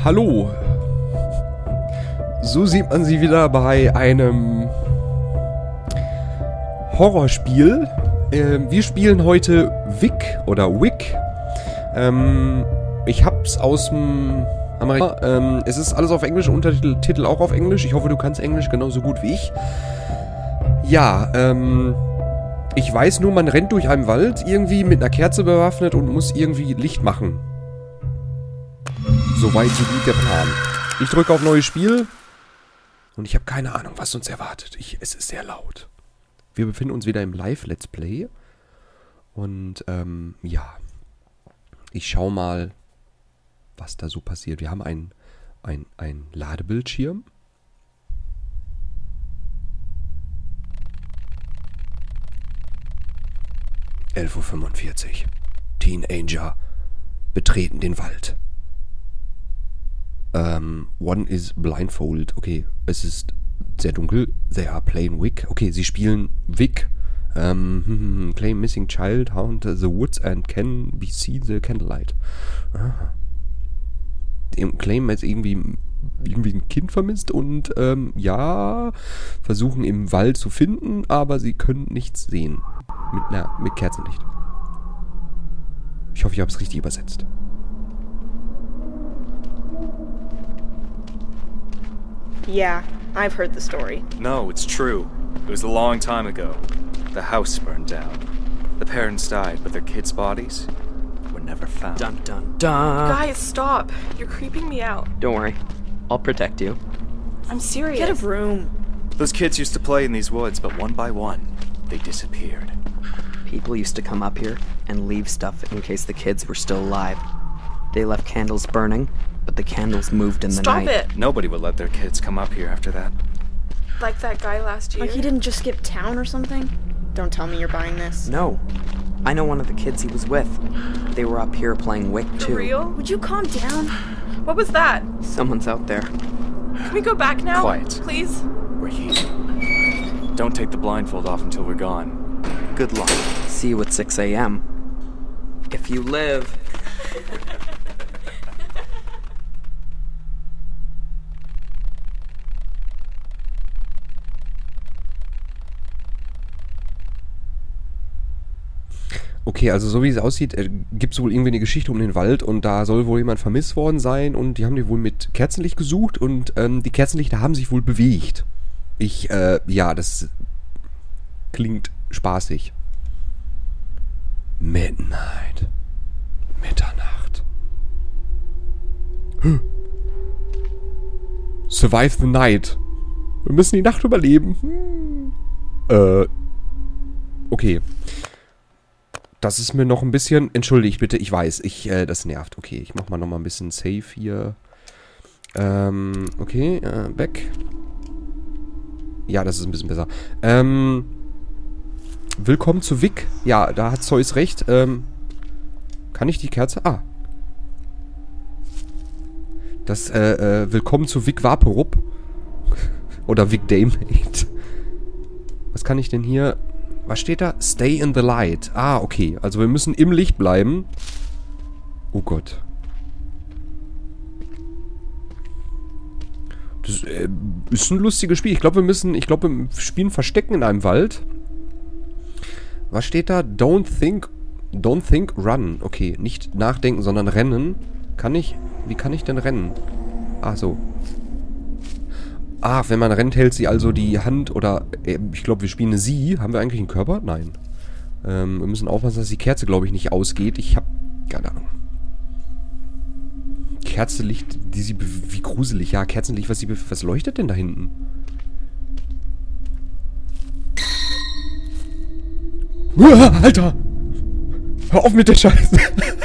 Hallo. So sieht man sie wieder bei einem Horrorspiel. Wir spielen heute Wick oder Wick. Ich hab's aus dem Amerikaner. Es ist alles auf Englisch, Untertitel auch auf Englisch. Ich hoffe, du kannst Englisch genauso gut wie ich. Ja, ich weiß nur, man rennt durch einen Wald, irgendwie mit einer Kerze bewaffnet und muss irgendwie Licht machen. Soweit, so gut der Plan. Ich drücke auf neues Spiel und ich habe keine Ahnung, was uns erwartet. Es ist sehr laut. Wir befinden uns wieder im Live-Let's Play. Und, ja. Ich schau mal, was da so passiert. Wir haben einen Ladebildschirm. – 11:45 Uhr. Teenager betreten den Wald. One is blindfolded. Okay, es ist sehr dunkel. They are playing Wick. Okay, sie spielen Wick. Play missing child, haunt the woods and can be seen the candlelight. Claim jetzt irgendwie ein Kind vermisst und, ja, versuchen im Wald zu finden, aber sie können nichts sehen. Mit Kerzenlicht. Ich hoffe, ich habe es richtig übersetzt. Yeah, I've heard the story. No, it's true. It was a long time ago. The house burned down. The parents died, but their kids' bodies were never found. Dun dun dun. Guys, stop. You're creeping me out. Don't worry. I'll protect you. I'm serious. Get a room. Those kids used to play in these woods, but one by one, they disappeared. People used to come up here and leave stuff in case the kids were still alive. They left candles burning, but the candles moved in the night. Stop it. Nobody would let their kids come up here after that. Like that guy last year? Like he didn't just skip town or something? Don't tell me you're buying this. No. I know one of the kids he was with. They were up here playing Wick too. For real? Would you calm down? What was that? Someone's out there. Can we go back now? Quiet. Please? We're here. Don't take the blindfold off until we're gone. Good luck. See you at 6 a.m. If you live. Okay, also so wie es aussieht, gibt es wohl irgendwie eine Geschichte um den Wald und da soll wohl jemand vermisst worden sein und die haben die wohl mit Kerzenlicht gesucht und die Kerzenlichter haben sich wohl bewegt. Ja, das klingt spaßig. Midnight. Mitternacht. Survive the night. Wir müssen die Nacht überleben. Okay. Das ist mir noch ein bisschen... Entschuldigt bitte, ich weiß. Das nervt. Okay, ich mach mal noch mal ein bisschen Safe hier. Okay, back. Ja, das ist ein bisschen besser. Willkommen zu Wick. Ja, da hat Zeus recht. Kann ich die Kerze... Ah. Das, Willkommen zu Wick Vaporup. Oder Wick Daymate. Was kann ich denn hier... Was steht da? Stay in the light. Ah, okay. Also wir müssen im Licht bleiben. Oh Gott. Das ist ein lustiges Spiel. Ich glaube, wir spielen Verstecken in einem Wald. Was steht da? Don't think, run. Okay, nicht nachdenken, sondern rennen. Wie kann ich denn rennen? Ah, so. Ah, wenn man rennt, hält sie also die Hand oder... ich glaube, wir spielen eine Sie. Haben wir eigentlich einen Körper? Nein. Wir müssen aufpassen, dass die Kerze, glaube ich, nicht ausgeht. Ich habe keine Ahnung. Kerzenlicht, wie gruselig. Ja, Kerzenlicht, was leuchtet denn da hinten? Alter! Hör auf mit der Scheiße!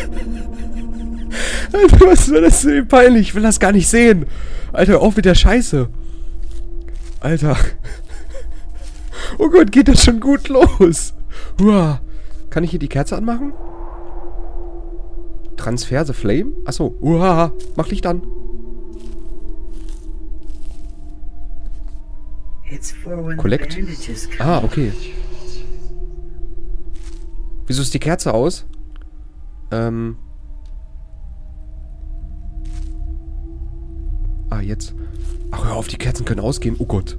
Alter, was war das denn peinlich? Ich will das gar nicht sehen. Alter, hör auf mit der Scheiße. Alter. Oh Gott, geht das schon gut los. Uah. Kann ich hier die Kerze anmachen? Transfer the Flame? Achso. Uah. Mach Licht an. Collect. Ah, okay. Wieso ist die Kerze aus? jetzt? Ach, hör auf, die Kerzen können ausgehen. Oh Gott.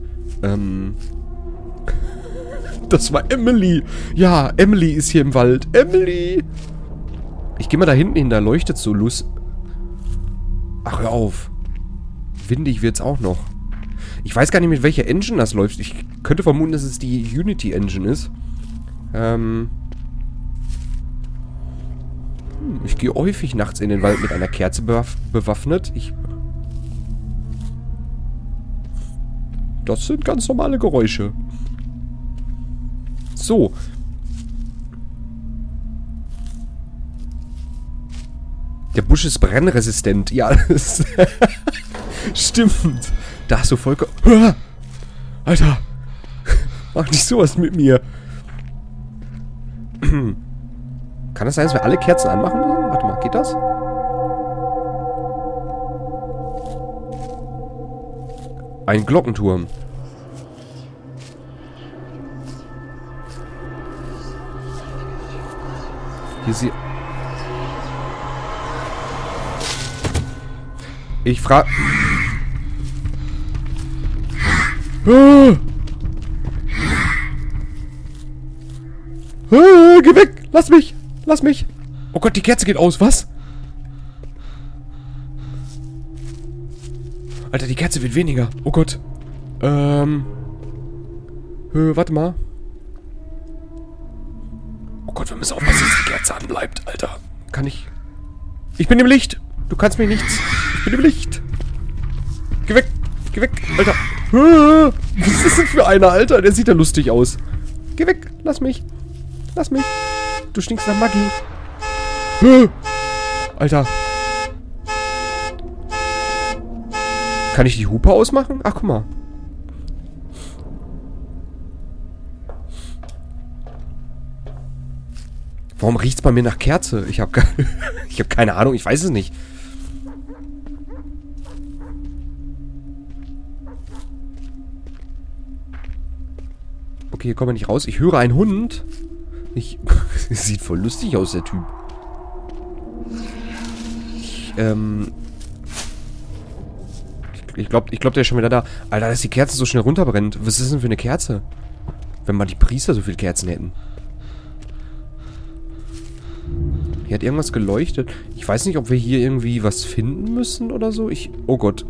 Das war Emily. Ja, Emily ist hier im Wald. Emily! Ich gehe mal da hinten hin, da leuchtet so Ach, hör auf. Windig wird's auch noch. Ich weiß gar nicht, mit welcher Engine das läuft. Ich könnte vermuten, dass es die Unity Engine ist. Ich gehe häufig nachts in den Wald mit einer Kerze bewaffnet. Das sind ganz normale Geräusche. So. Der Busch ist brennresistent. Ja, das stimmt. Da hast du vollkommen... Alter. Mach nicht sowas mit mir. Kann es sein, dass wir alle Kerzen anmachen müssen? Warte mal, geht das? Ein Glockenturm. Hier sie... Ich frage... Geh weg! Lass mich! Lass mich! Oh Gott, die Kerze geht aus. Was? Alter, die Kerze wird weniger. Oh Gott. Warte mal. Oh Gott, wir müssen aufpassen, dass die Kerze anbleibt, Alter. Kann ich... Ich bin im Licht! Du kannst mir nichts. Ich bin im Licht. Geh weg! Geh weg, Alter. Was ist das denn für einer, Alter? Der sieht ja lustig aus. Geh weg! Lass mich! Lass mich! Du stinkst nach Maggi. Alter. Kann ich die Hupe ausmachen? Ach, guck mal. Warum riecht's bei mir nach Kerze? Ich hab keine Ahnung, ich weiß es nicht. Okay, hier kommen wir nicht raus. Ich höre einen Hund. Sieht voll lustig aus, der Typ. Ich glaub, der ist schon wieder da. Alter, dass die Kerze so schnell runterbrennt. Was ist das denn für eine Kerze? Wenn mal die Priester so viele Kerzen hätten. Hier hat irgendwas geleuchtet. Ich weiß nicht, ob wir hier irgendwie was finden müssen oder so. Oh Gott.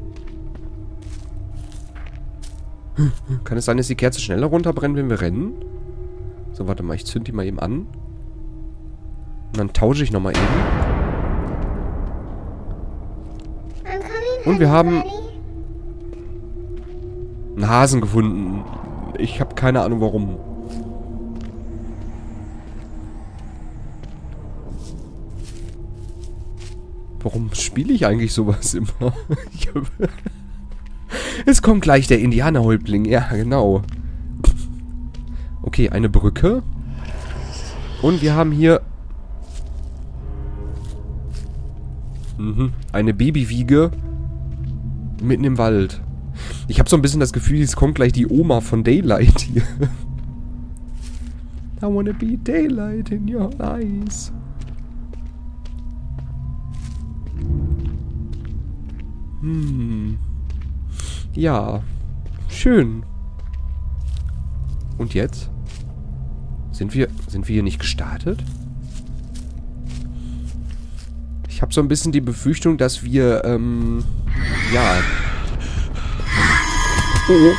Kann es sein, dass die Kerze schneller runterbrennt, wenn wir rennen? So, warte mal. Ich zünd die mal eben an. Und dann tausche ich nochmal eben. Und wir haben einen Hasen gefunden. Ich habe keine Ahnung, warum. Warum spiele ich eigentlich sowas immer? Es kommt gleich der Indianerhäuptling. Ja, genau. Okay, eine Brücke. Und wir haben hier... eine Babywiege mitten im Wald. Ich habe so ein bisschen das Gefühl, es kommt gleich die Oma von Daylight hier. I wanna be daylight in your eyes. Ja. Schön. Und jetzt? Sind wir hier nicht gestartet? Ich habe so ein bisschen die Befürchtung, dass wir, ja. Oh.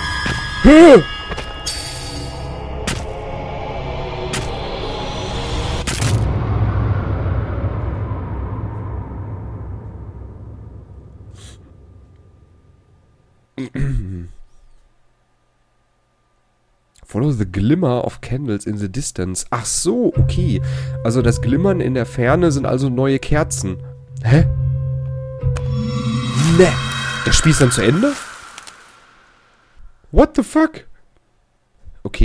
Follow the glimmer of candles in the distance. Ach so, okay. Also das Glimmern in der Ferne sind also neue Kerzen. Hä? Ne. Das Spiel ist dann zu Ende? What the fuck? Okay,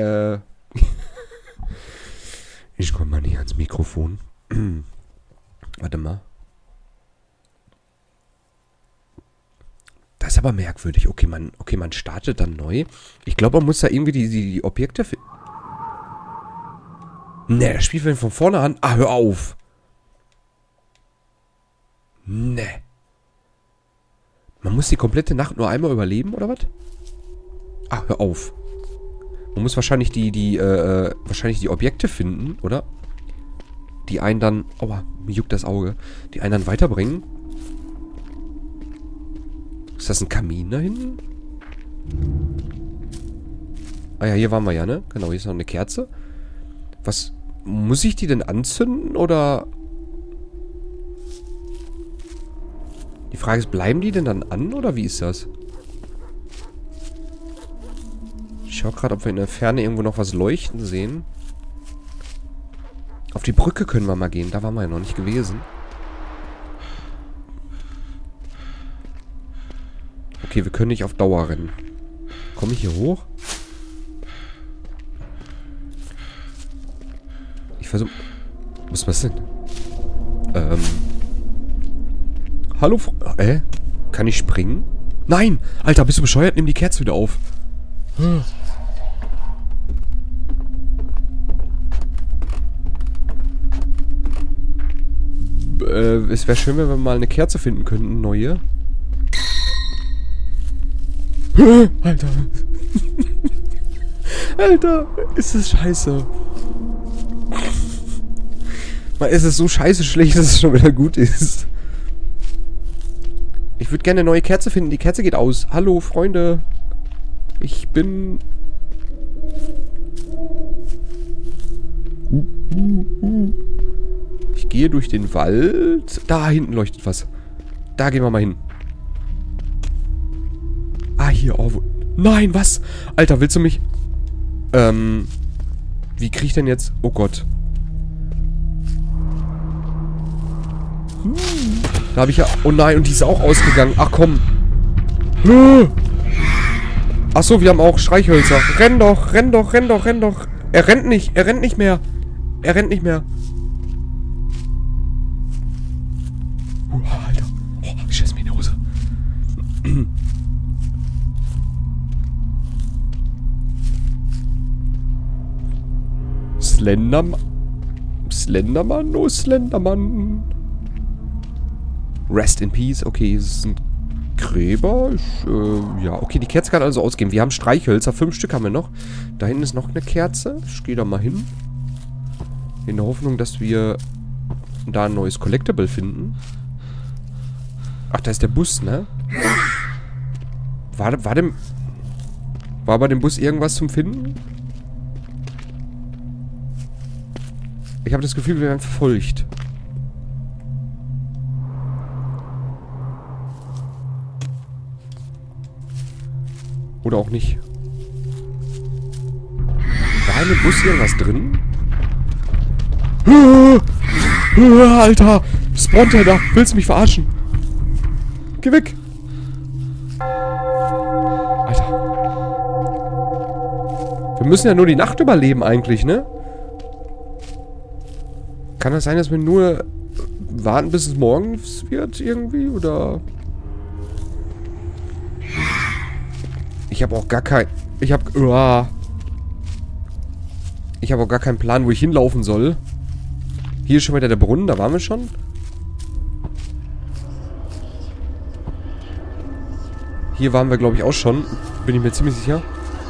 ich komme mal näher ans Mikrofon. Warte mal. Das ist aber merkwürdig. Okay, man startet dann neu. Ich glaube, man muss da irgendwie die Objekte finden. Ne, das Spiel fängt von vorne an. Ah, hör auf. Ne. Man muss die komplette Nacht nur einmal überleben, oder was? Ah, hör auf. Man muss wahrscheinlich wahrscheinlich die Objekte finden, oder? Die einen dann... Aua, mir juckt das Auge. Die einen dann weiterbringen. Ist das ein Kamin da hinten? Ah ja, hier waren wir ja, ne? Genau, hier ist noch eine Kerze. Was... Muss ich die denn anzünden, oder... Die Frage ist, bleiben die denn dann an, oder wie ist das? Ich schau gerade, ob wir in der Ferne irgendwo noch was leuchten sehen. Auf die Brücke können wir mal gehen. Da waren wir ja noch nicht gewesen. Okay, wir können nicht auf Dauer rennen. Komme ich hier hoch? Ich versuche... Was denn? Hallo, kann ich springen? Nein! Alter, bist du bescheuert? Nimm die Kerze wieder auf. Es wäre schön, wenn wir mal eine Kerze finden könnten, eine neue. Alter. Alter, ist das scheiße. Mal, ist es so scheiße schlecht, dass es schon wieder gut ist. Ich würde gerne eine neue Kerze finden. Die Kerze geht aus. Hallo, Freunde. Ich bin... Ich gehe durch den Wald. Da hinten leuchtet was. Da gehen wir mal hin. Ah, hier. Oh, nein, was? Alter, willst du mich... Wie krieg ich denn jetzt... Oh Gott. Da habe ich ja... Oh nein, und die ist auch ausgegangen. Ach komm. Ach so, wir haben auch Streichhölzer. Renn doch, renn doch, renn doch, renn doch. Er rennt nicht mehr. Er rennt nicht mehr. Alter. Oh, ich scheiß mir in die Hose. Slenderman, oh Slenderman. Rest in Peace. Okay, es sind Gräber. Ja, okay, die Kerze kann also ausgehen. Wir haben Streichhölzer. 5 Stück haben wir noch. Da hinten ist noch eine Kerze. Ich gehe da mal hin. In der Hoffnung, dass wir da ein neues Collectible finden. Ach, da ist der Bus, ne? War bei dem Bus irgendwas zum Finden? Ich habe das Gefühl, wir werden verfolgt. Oder auch nicht. War in dem Bus irgendwas drin? Alter! Spawnt er da? Willst du mich verarschen? Geh weg! Alter. Wir müssen ja nur die Nacht überleben eigentlich, ne? Kann das sein, dass wir nur warten, bis es morgens wird irgendwie? Oder... Ich habe auch gar kein... Ich habe auch gar keinen Plan, wo ich hinlaufen soll. Hier ist schon wieder der Brunnen, da waren wir schon. Hier waren wir, glaube ich, auch schon. Bin ich mir ziemlich sicher.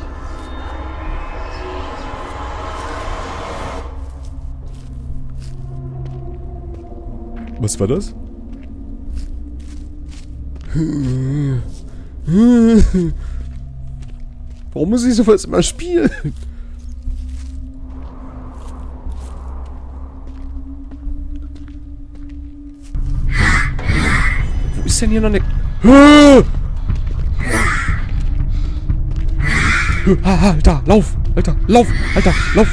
Was war das? Warum muss ich sowas immer spielen? Wo ist denn hier noch eine... Alter, lauf! Alter, lauf! Alter, lauf!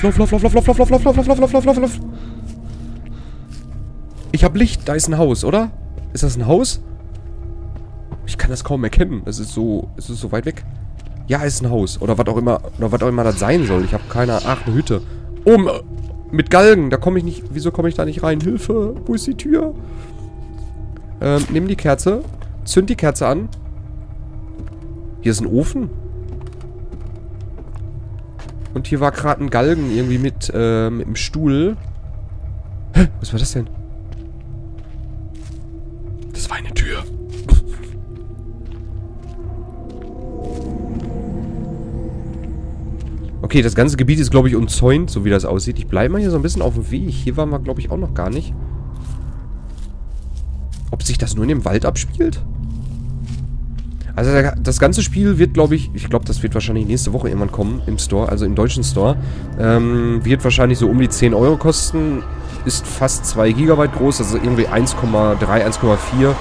Ich hab Licht, da ist ein Haus, oder? Ist das ein Haus? Ich kann das kaum erkennen. Es ist so weit weg. Ja, ist ein Haus. Oder was auch immer das sein soll. Ich habe keine Ahnung. Ach, eine Hütte. Oh, mit Galgen. Da komme ich nicht... Wieso komme ich da nicht rein? Hilfe. Wo ist die Tür? Nimm die Kerze. Zünd die Kerze an. Hier ist ein Ofen. Und hier war gerade ein Galgen irgendwie mit dem Stuhl. Hä? Was war das denn? Das war eine Tür. Okay, das ganze Gebiet ist, glaube ich, umzäunt, so wie das aussieht. Ich bleibe mal hier so ein bisschen auf dem Weg. Hier waren wir, glaube ich, auch noch gar nicht. Ob sich das nur in dem Wald abspielt? Also das ganze Spiel wird, glaube ich das wird wahrscheinlich nächste Woche irgendwann kommen im Store, also im deutschen Store. Wird wahrscheinlich so um die 10 Euro kosten. Ist fast 2 GB groß, also irgendwie 1,3, 1,4.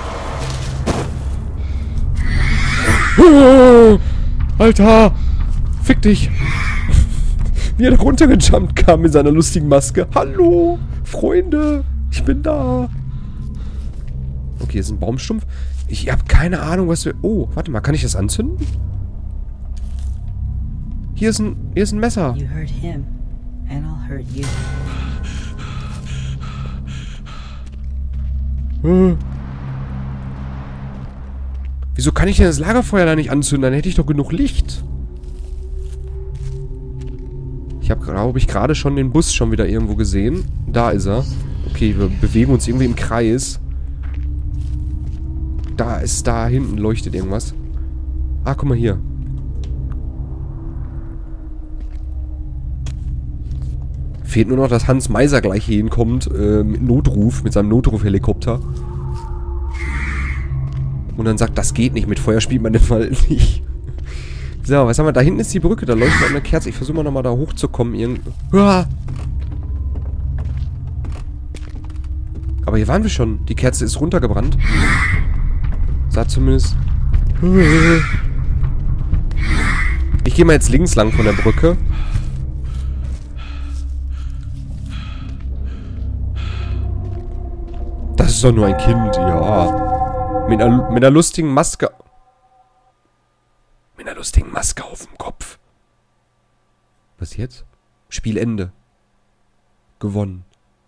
Alter! Fick dich! Wie er da runtergejumpt kam mit seiner lustigen Maske. Hallo! Freunde! Ich bin da! Okay, hier ist ein Baumstumpf. Ich habe keine Ahnung, was wir... Oh, warte mal, kann ich das anzünden? Hier ist ein Messer. You hurt him, and I'll hurt you. Wieso kann ich denn das Lagerfeuer da nicht anzünden? Dann hätte ich doch genug Licht. Ich habe, glaube ich, gerade schon den Bus schon wieder irgendwo gesehen. Da ist er. Okay, wir bewegen uns irgendwie im Kreis. Da hinten leuchtet irgendwas. Ah, guck mal hier. Fehlt nur noch, dass Hans Meiser gleich hier hinkommt, mit seinem Notrufhelikopter. Und dann sagt, das geht nicht, mit Feuer spielt man den Fall nicht. So, was haben wir? Da hinten ist die Brücke, da leuchtet eine Kerze. Ich versuche mal nochmal da hochzukommen. Aber hier waren wir schon. Die Kerze ist runtergebrannt. Sah zumindest... Ich gehe mal jetzt links lang von der Brücke. Das ist doch nur ein Kind, ja. Mit einer lustigen Maske... Mit einer lustigen Maske auf dem Kopf. Was jetzt? Spielende. Gewonnen.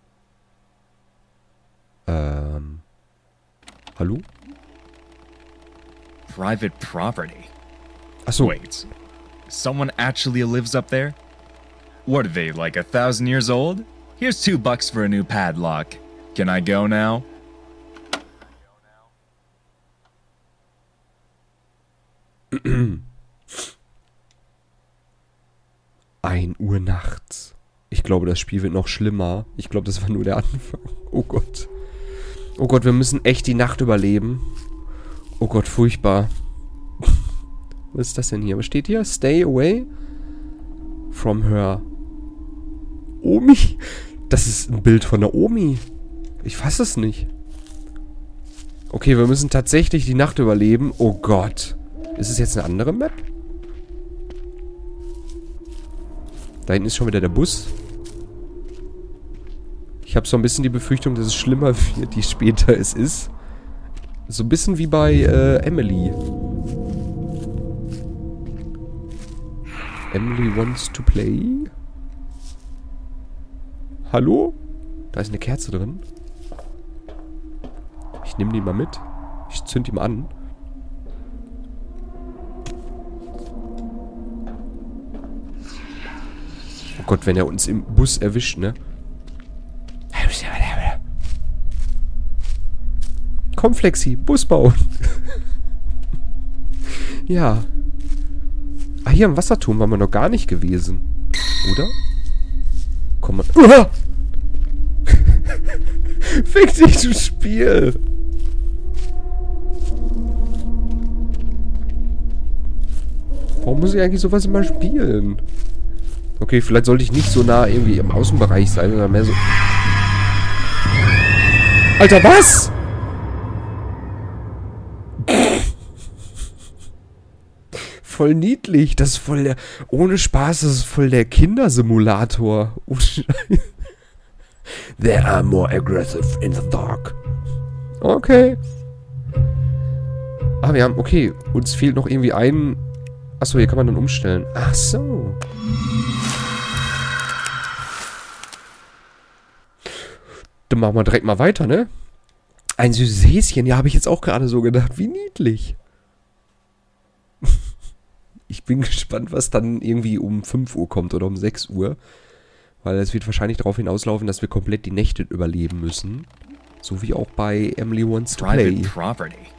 Hallo? Private property. Achso. Wait. Someone actually lives up there? What are they, like 1,000 years old? Here's $2 for a new padlock. Can I go now? 1 Uhr nachts. Ich glaube, das Spiel wird noch schlimmer. Ich glaube, das war nur der Anfang. Oh Gott. Oh Gott, wir müssen echt die Nacht überleben. Oh Gott, furchtbar. Was ist das denn hier? Was steht hier? Stay away from her. Omi? Das ist ein Bild von der Omi. Ich fasse es nicht. Okay, wir müssen tatsächlich die Nacht überleben. Oh Gott. Ist es jetzt eine andere Map? Da hinten ist schon wieder der Bus. Ich habe so ein bisschen die Befürchtung, dass es schlimmer wird, je später es ist. So ein bisschen wie bei Emily. Emily wants to play. Hallo? Da ist eine Kerze drin. Ich nehme die mal mit. Ich zünd die mal an. Oh Gott, wenn er uns im Bus erwischt, ne? Komm, Flexi, Bus bauen. Ja. Ah, hier im Wasserturm waren wir noch gar nicht gewesen. Oder? Komm mal. Uah! Fick dich, du Spiel! Warum muss ich eigentlich sowas immer spielen? Okay, vielleicht sollte ich nicht so nah irgendwie im Außenbereich sein, sondern mehr so... Alter, was? Voll niedlich. Das ist voll der... Ohne Spaß, das ist voll der Kindersimulator. Oh, Scheiße. They are more aggressive in the dark. Okay. Ah, wir haben... Okay, uns fehlt noch irgendwie ein... Achso, hier kann man dann umstellen. Ach so. Dann machen wir direkt mal weiter, ne? Ein süßes Häschen. Ja, habe ich jetzt auch gerade so gedacht. Wie niedlich. Ich bin gespannt, was dann irgendwie um 5 Uhr kommt oder um 6 Uhr. Weil es wird wahrscheinlich darauf hinauslaufen, dass wir komplett die Nächte überleben müssen. So wie auch bei Emily Wants to Play. Private property.